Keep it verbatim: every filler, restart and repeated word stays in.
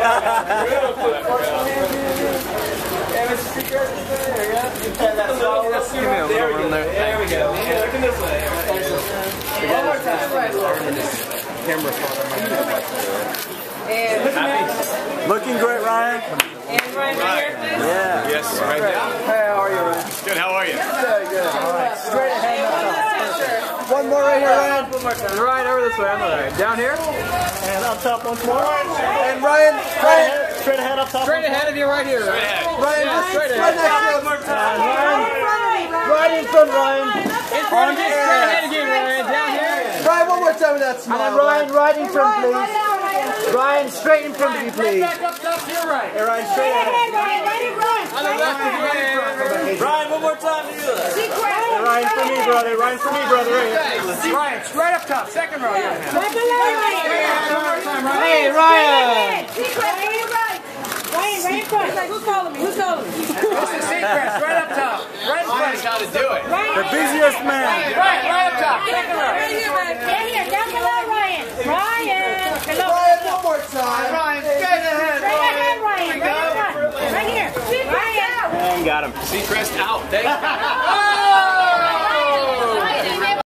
Mister Seacrest is there, yeah? That's all. Let's give me a little room there. There we go. Looking this way. One more time. Camera spot on my And looking great, Ryan. And Ryan, right here, please? Yeah. Yes, right now. Hey, how are you, Ryan? Good, how are you? Good, good. All right. Straight ahead. One more right here, Ryan. One more time. Ryan, over this way. On the right. Down here. And up top once more. And Ryan, straight ahead. Straight ahead up top. Straight ahead of you right here. Straight ahead. Ryan, Yeah, straight right ahead. next to us. Ryan. Right in front, Ryan. In front of you. Straight ahead again, Ryan. Down here. Ryan, one more time with that smile. And then Ryan, right in front, please. Ryan, straight in front of you, please. Back up top to your right. Hey, Ryan, straight ahead. On the left of you. Ryan, one more time to you. Hey, Ryan, for me, brother. Ryan, for me, brother. Right here. Ryan, straight up top. Second row. Hey, Ryan. Who's calling me? Who's calling me? Mister Seacrest, right up top. Right in front. Ryan's got to do it. The busiest man. Right, right up top. Second row. Right here, down below Ryan. Ryan. Hello. Ryan, one more time. Ryan, straight ahead. Right ahead, Ryan. Right in front. Right here. Ryan. Got him. Seacrest out. Thanks.